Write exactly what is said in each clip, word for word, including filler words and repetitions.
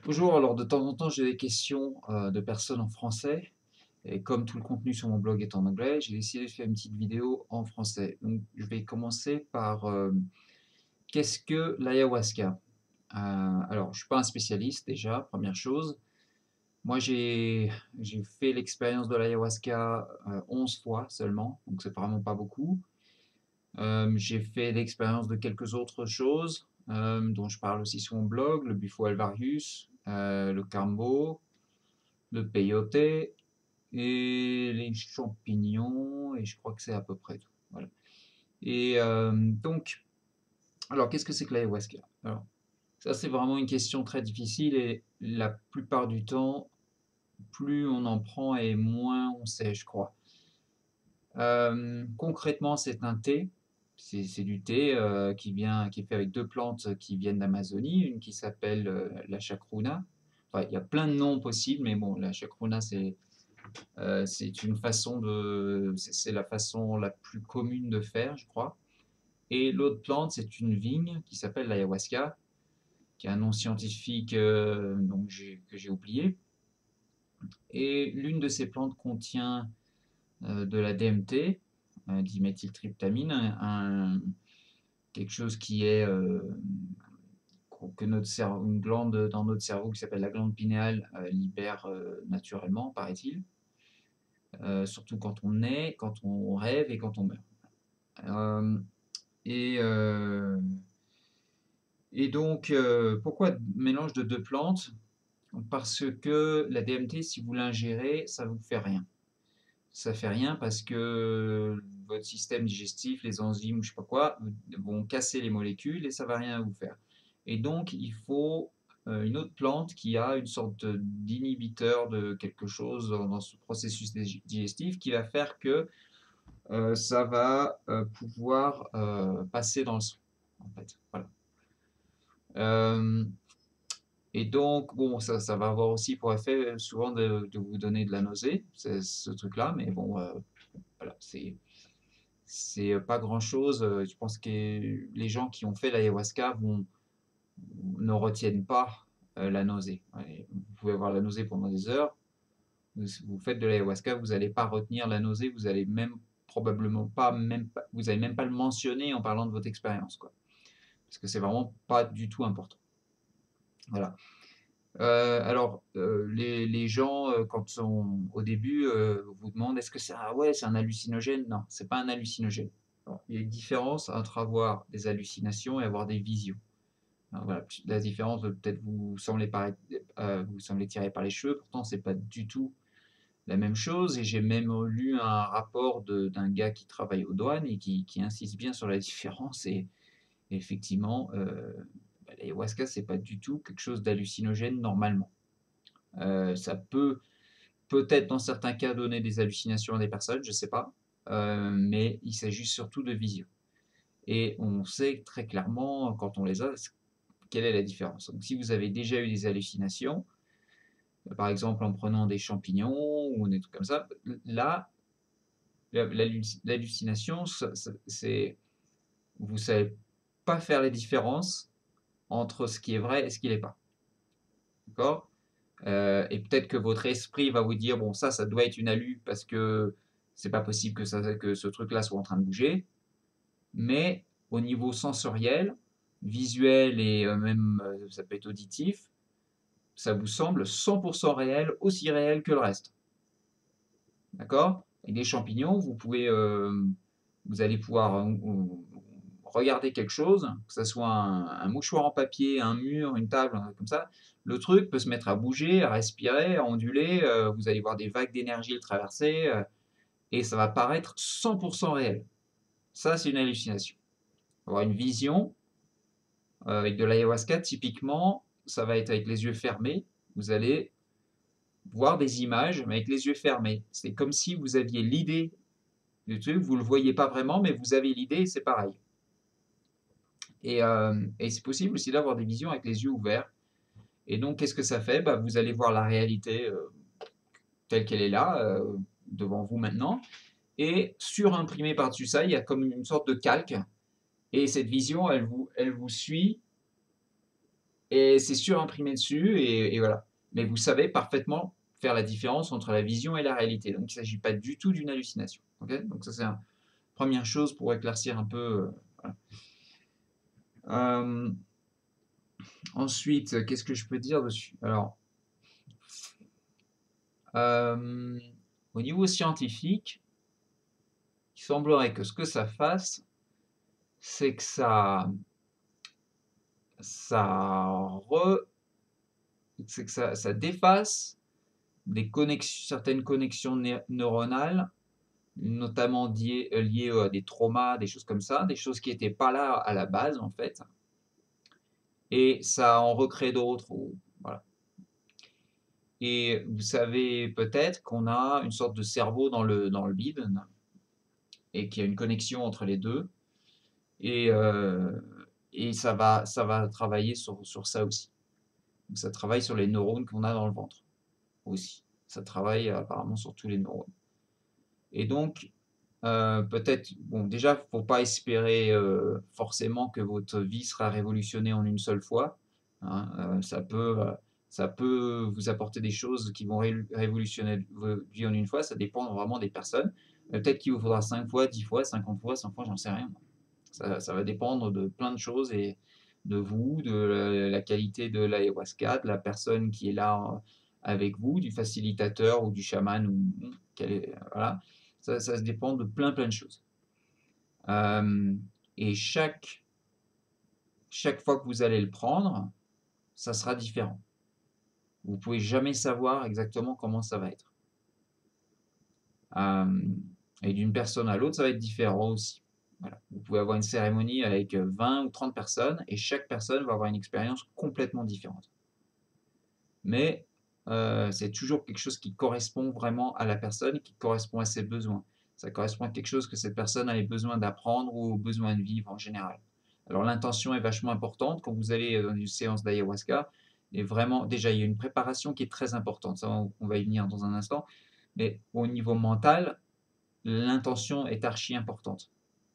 Bonjour, alors de temps en temps j'ai des questions euh, de personnes en français et comme tout le contenu sur mon blog est en anglais, j'ai décidé de faire une petite vidéo en français. Donc je vais commencer par euh, qu'est-ce que l'ayahuasca? Euh, alors je suis pas un spécialiste déjà, première chose. Moi j'ai j'ai fait l'expérience de l'ayahuasca euh, onze fois seulement, donc c'est vraiment pas beaucoup. Euh, j'ai fait l'expérience de quelques autres choses euh, dont je parle aussi sur mon blog, le Bufo alvarius, euh, le Cambo, le peyote et les champignons, et je crois que c'est à peu près tout. Voilà. Et euh, donc, alors qu'est-ce que c'est que l'ayahuasca? Alors, ça c'est vraiment une question très difficile et la plupart du temps, plus on en prend et moins on sait, je crois. Euh, concrètement, c'est un thé. C'est c'est du thé euh, qui vient, qui est fait avec deux plantes qui viennent d'Amazonie, une qui s'appelle euh, la chacruna. Enfin, il y a plein de noms possibles, mais bon, la chacruna, c'est Euh, c'est une façon de, c'est la façon la plus commune de faire, je crois. Et l'autre plante, c'est une vigne qui s'appelle l'ayahuasca, qui a un nom scientifique euh, donc j'ai- que j'ai oublié. Et l'une de ces plantes contient euh, de la D M T, euh, diméthyltryptamine, un, un- quelque chose qui est euh, que notre cerveau, une glande dans notre cerveau qui s'appelle la glande pinéale euh, libère euh, naturellement, paraît-il. Euh, surtout quand on naît, quand on rêve et quand on meurt. Euh, Et, euh, et donc, euh, pourquoi mélange de deux plantes? Parce que la D M T, si vous l'ingérez, ça ne vous fait rien. Ça ne fait rien parce que votre système digestif, les enzymes, je sais pas quoi, vont casser les molécules et ça ne va rien vous faire. Et donc, il faut euh, une autre plante qui a une sorte d'inhibiteur de quelque chose dans, dans ce processus digestif qui va faire que euh, ça va euh, pouvoir euh, passer dans le sang, en fait. Voilà. Euh, et donc, bon, ça, ça va avoir aussi pour effet euh, souvent de, de vous donner de la nausée, ce truc-là, mais bon, euh, voilà, c'est c'est pas grand-chose. Euh, Je pense que les gens qui ont fait l'ayahuasca vont ne retiennent pas euh, la nausée. Ouais, vous pouvez avoir la nausée pendant des heures. Vous, vous faites de l'ayahuasca, vous n'allez pas retenir la nausée, vous allez même probablement pas, même pas, vous n'allez même pas le mentionner en parlant de votre expérience, quoi, parce que c'est vraiment pas du tout important. Voilà. Euh, alors, euh, les, les gens, euh, quand on, au début, euh, vous demandent est-ce que c'est un, ouais, c'est un hallucinogène? Non, c'est pas un hallucinogène. Alors, il y a une différence entre avoir des hallucinations et avoir des visions. Alors, voilà, la différence peut-être vous semblez paraître, euh, vous semblez tiré par les cheveux, pourtant c'est pas du tout la même chose. Et j'ai même lu un rapport de- d'un gars qui travaille aux douanes et qui, qui insiste bien sur la différence. Et, et effectivement, euh, bah, l'ayahuasca c'est pas du tout quelque chose d'hallucinogène normalement. Euh, ça peut peut-être dans certains cas donner des hallucinations à des personnes, je ne sais pas, euh, mais il s'agit surtout de vision. Et on sait très clairement, quand on les a, quelle est la différence. Donc si vous avez déjà eu des hallucinations, par exemple en prenant des champignons ou des trucs comme ça, là, l'hallucination, c'est vous ne savez pas faire les différences entre ce qui est vrai et ce qui n'est pas. D'accord? Euh, et peut-être que votre esprit va vous dire, bon, ça, ça doit être une halu parce que c'est pas possible que, ça, que ce truc-là soit en train de bouger. Mais au niveau sensoriel, visuel et euh, même, euh, ça peut être auditif, ça vous semble cent pour cent réel, aussi réel que le reste. D'accord? Et des champignons, vous pouvez, euh, vous allez pouvoir euh, regarder quelque chose, que ce soit un, un mouchoir en papier, un mur, une table, comme ça. Le truc peut se mettre à bouger, à respirer, à onduler. Euh, vous allez voir des vagues d'énergie le traverser euh, et ça va paraître cent pour cent réel. Ça, c'est une hallucination. Avoir une vision euh, avec de l'ayahuasca, typiquement, ça va être avec les yeux fermés. Vous allez voir des images, mais avec les yeux fermés. C'est comme si vous aviez l'idée du truc, vous ne le voyez pas vraiment, mais vous avez l'idée et c'est pareil. Et, euh, et c'est possible aussi d'avoir des visions avec les yeux ouverts. Et donc, qu'est-ce que ça fait? Bah, vous allez voir la réalité euh, telle qu'elle est là, euh, devant vous maintenant. Et surimprimé par-dessus ça, il y a comme une sorte de calque. Et cette vision, elle vous, elle vous suit et c'est surimprimé dessus et et voilà. Mais vous savez parfaitement faire la différence entre la vision et la réalité. Donc il s'agit pas du tout d'une hallucination, OK? Donc ça, c'est un première chose pour éclaircir un peu, heu, voilà. Hem, ensuite, qu'est-ce que je peux dire dessus? Alors, hem, au niveau scientifique, il semblerait que ce que ça fasse, c'est que ça ça re c'est que ça ça défasse des connexions certaines connexions né neuronales, notamment liées, heu, liées, à des traumas, des choses comme ça, des choses qui étaient pas là à la base, en fait, et ça en recrée d'autres ou voilà. Et vous savez peut-être qu'on a une sorte de cerveau dans le dans le bide et qu'il y a une connexion entre les deux et heu et ça va ça va travailler sur sur ça aussi. Donc ça travaille sur les neurones qu'on a dans le ventre aussi. Ça travaille apparemment sur tous les neurones et donc heu, peut-être bon déjà, faut pas espérer, heu, forcément que votre vie sera révolutionnée en une seule fois, hein, heu, ça peut, heu, ça peut vous apporter des choses qui vont rélu révolutionner votre vie en une fois, ça dépend vraiment des personnes. Heu, peut-être qu'il vous faudra cinq fois, dix fois, cinquante fois, cent fois, j'en sais rien moi. Ça ça va dépendre de plein de choses et de vous, de la la qualité de l'ayahuasca, de la personne qui est là, heu, avec vous, du facilitateur ou du chaman ou quel est voilà. Ça ça se dépend de plein, plein de choses. Hem et chaque chaque fois que vous allez le prendre, ça sera différent. Vous pouvez jamais savoir exactement comment ça va être. Hem et d'une personne à l'autre, ça va être différent aussi. Voilà. Vous pouvez avoir une cérémonie avec, heu, vingt ou trente personnes et chaque personne va avoir une expérience complètement différente. Mais, heu, c'est toujours quelque chose qui correspond vraiment à la personne, qui correspond à ses besoins. Ça correspond à quelque chose que cette personne avait besoin d'apprendre ou besoin de vivre en général. Alors l'intention est vachement importante quand vous allez, heu, dans une séance d'ayahuasca et vraiment déjà il y a une préparation qui est très importante, ça on on va y venir dans un instant, mais au niveau mental, l'intention est archi importante.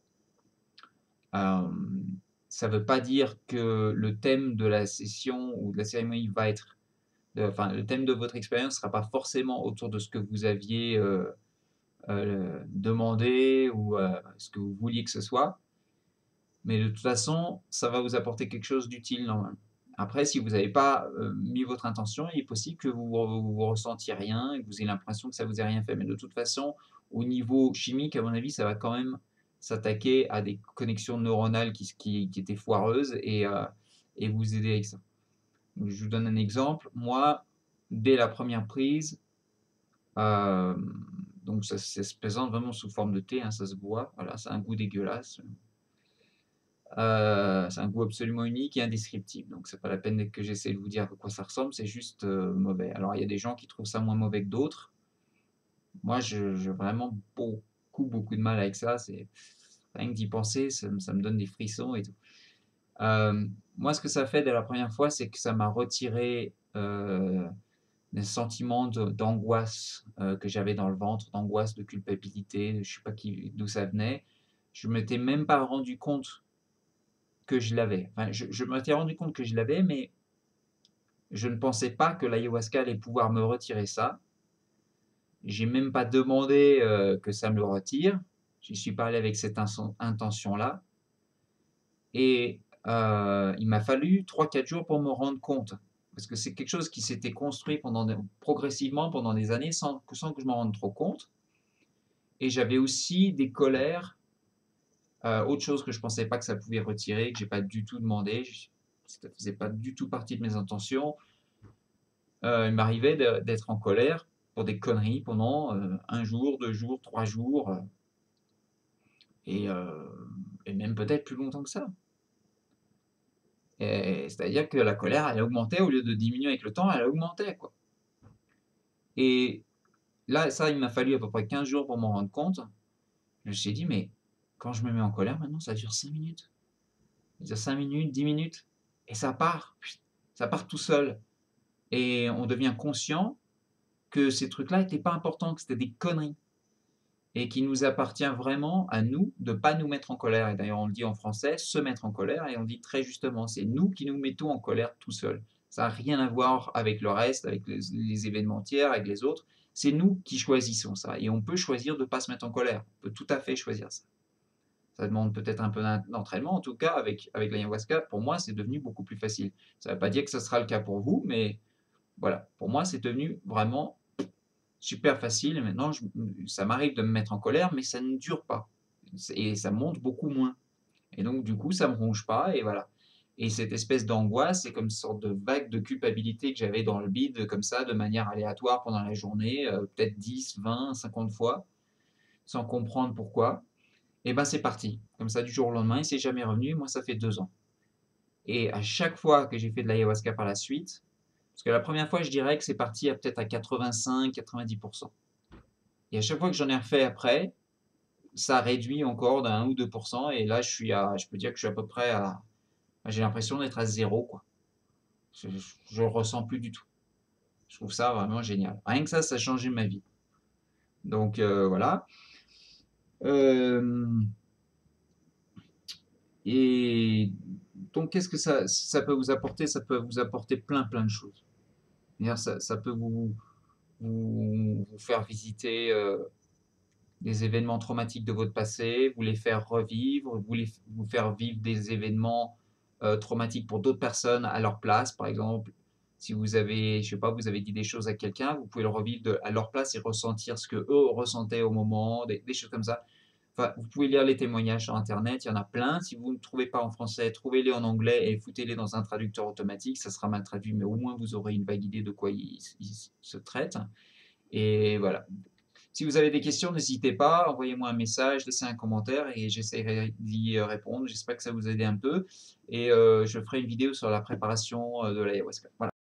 Hem, ça veut pas dire que le thème de la session ou de la cérémonie va être Heu, enfin, le thème de votre expérience ne sera pas forcément autour de ce que vous aviez, heu heu, demandé ou, heu, ce que vous vouliez que ce soit, mais de toute façon, ça va vous apporter quelque chose d'utile normalement. Après, si vous n'avez pas, heu, mis votre intention, il est possible que vous re vous ressentiez rien et que vous ayez l'impression que ça vous ait rien fait, mais de toute façon, au niveau chimique, à mon avis, ça va quand même s'attaquer à des connexions neuronales qui s qui qui étaient foireuses et heu et vous aider avec ça. Je vous donne un exemple. Moi, dès la première prise, hem, donc ça ça se présente vraiment sous forme de thé, hein, ça se boit, voilà, ça a un goût dégueulasse, heu, c'est un goût absolument unique et indescriptible, donc c'est pas la peine que j'essaie de vous dire à quoi ça ressemble, c'est juste, heu, mauvais. Alors il y a des gens qui trouvent ça moins mauvais que d'autres. Moi, je j'ai vraiment beaucoup, beaucoup de mal avec ça, c'est rien que d'y penser, ça me ça me donne des frissons et tout. Hem, moi, ce que ça fait dès la première fois, c'est que ça m'a retiré, heu des sentiments de d'angoisse, heu, que j'avais dans le ventre, d'angoisse, de culpabilité, je sais pas qui d'où ça venait. Je m'étais même pas rendu compte que je l'avais. Enfin, je je m'étais rendu compte que je l'avais, mais je ne pensais pas que l'ayahuasca allait pouvoir me retirer ça. J'ai même pas demandé, heu, que ça me le retire. J'y suis pas allé avec cette insen intention-là et heu, il m'a fallu trois quatre jours pour me rendre compte. Parce que c'est quelque chose qui s'était construit pendant des progressivement pendant des années sans que sans que je m'en rende trop compte et j'avais aussi des colères, heu, autre chose que je pensais pas que ça pouvait retirer, que j'ai pas du tout demandé, j ça faisait pas du tout partie de mes intentions. Heu, il m'arrivait de d'être en colère pour des conneries pendant, heu, un jour, deux jours, trois jours, heu et heu et même peut-être plus longtemps que ça. Et c'est-à-dire que la colère, elle augmentait au lieu de diminuer avec le temps, elle augmentait, quoi. Et là, ça, il m'a fallu à peu près quinze jours pour m'en rendre compte. Je me suis dit: «Mais quand je me mets en colère maintenant, ça dure cinq minutes. Ça dure cinq minutes, dix minutes et ça part, ça part tout seul» et on devient conscient que ces trucs-là étaient pas importants, que c'était des conneries et qu'il nous appartient vraiment à nous de pas nous mettre en colère et d'ailleurs on le dit en français: «Se mettre en colère» et on dit très justement, c'est nous qui nous mettons en colère tout seuls. Ça a rien à voir avec le reste, avec les les événements tiers, avec les autres. C'est nous qui choisissons ça et on peut choisir de pas se mettre en colère. On peut tout à fait choisir ça. Ça demande peut-être un peu d'en d'entraînement. En tout cas, avec avec l'ayahuasca, pour moi, c'est devenu beaucoup plus facile. Ça ne veut pas dire que ce sera le cas pour vous, mais voilà, pour moi, c'est devenu vraiment super facile et maintenant je ça m'arrive de me mettre en colère, mais ça ne dure pas et ça monte beaucoup moins et donc du coup, ça me ronge pas et voilà et cette espèce d'angoisse, c'est comme une sorte de vague de culpabilité que j'avais dans le bide comme ça, de manière aléatoire pendant la journée, heu, peut-être dix, vingt, cinquante fois, sans comprendre pourquoi et ben, c'est parti. Comme ça, du jour au lendemain et c'est jamais revenu. Moi, ça fait deux ans et à chaque fois que j'ai fait de l'ayahuasca par la suite, parce que la première fois, je dirais que c'est parti à peut-être à quatre-vingt-cinq quatre-vingt-dix et à chaque fois que j'en ai refait après, ça réduit encore d'un ou deux et là, je suis à je peux dire que je suis à peu près à j'ai l'impression d'être à zéro quoi. Je je le ressens plus du tout. Je trouve ça vraiment génial. Rien que ça, ça a changé ma vie. Donc heu, voilà. Hem et donc qu'est-ce que ça ça peut vous apporter? Ça peut vous apporter plein, plein de choses. C'est-à-dire ça ça peut vous vous vous faire visiter, heu, des événements traumatiques de votre passé, vous les faire revivre, vous les vous faire vivre des événements, heu, traumatiques pour d'autres personnes à leur place. Par exemple, si vous avez, je sais pas, vous avez dit des choses à quelqu'un, vous pouvez le revivre de à leur place et ressentir ce qu'eux ressentaient au moment, des des choses comme ça. Enfin, vous pouvez lire les témoignages sur internet, il y en a plein. Si vous ne trouvez pas en français, trouvez-les en anglais et foutez-les dans un traducteur automatique. Ça sera mal traduit, mais au moins vous aurez une vague idée de quoi il il se traite et voilà. Si vous avez des questions, n'hésitez pas, envoyez-moi un message, laissez un commentaire et j'essaierai d'y, heu, répondre. J'espère que ça vous a aidé un peu et heu, je ferai une vidéo sur la préparation, heu, de l'ayahuasca. Voilà.